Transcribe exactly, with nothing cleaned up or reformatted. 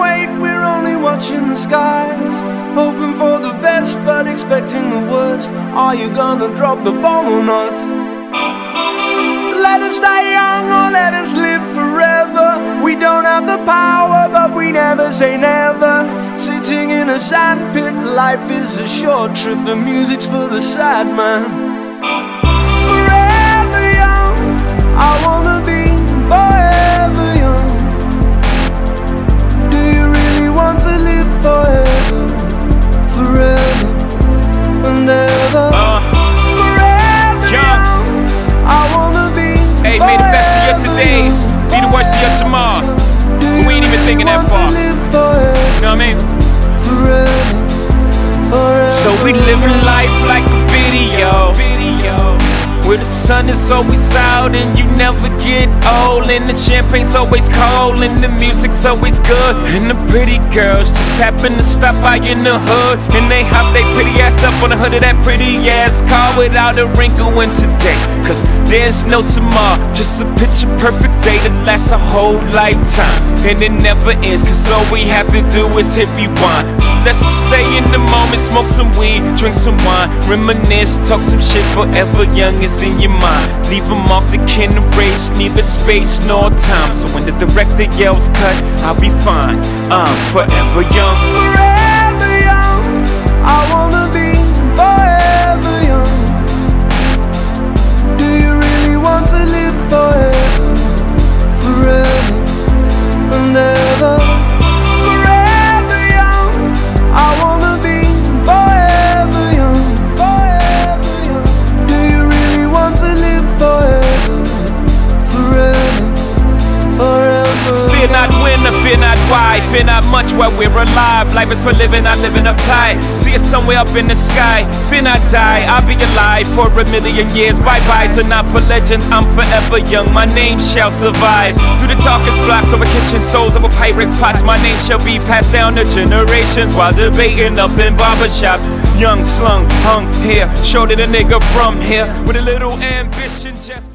wait, we're only watching the skies, hoping for the best but expecting the worst. Are you gonna drop the bomb or not? Let us die young or let us live forever. We don't have the power but we never say never. Sitting in a sandpit, life is a short trip. The music's for the sad man. Forever young, I wanna be forever young. Do you really want to live forever? Forever and ever. uh, Forever young, I wanna be. Hey, may the best of your todays be the worst of your tomorrows. But we ain't even thinking that far. You know what I mean? Forever, forever. So we living life like a video, where the sun is always out and you never get old, and the champagne's always cold and the music's always good, and the pretty girls just happen to stop by in the hood, and they hop they pretty ass up on the hood of that pretty ass car without a wrinkle in today. Cause there's no tomorrow, just a picture perfect day that lasts a whole lifetime, and it never ends, cause all we have to do is hit rewind. So let's just stay in the moment, smoke some weed, drink some wine, reminisce, talk some shit. Forever young is in your mind. Leave them off the can erase, neither space nor time. So when the director yells cut, I'll be fine. I'm forever young. Forever young, I wanna be forever young. Do you really want to live forever? Forever and ever. Forever young, I wanna be forever young. Forever young. Do you really want to live forever? Forever, forever. Fear not when or fear not why, fear not much while we're alive. Life is for living, not living uptight. See you somewhere up in the sky. Fear not die, I'll be alive for a million years. Bye-bye, so not for legends, I'm forever young. My name shall survive. Through the darkest blocks, over kitchen stoves, over Pyrex pots, my name shall be passed down to generations while debating up in barbershops. Young, slung, hung here, shorter the nigga from here, with a little ambition just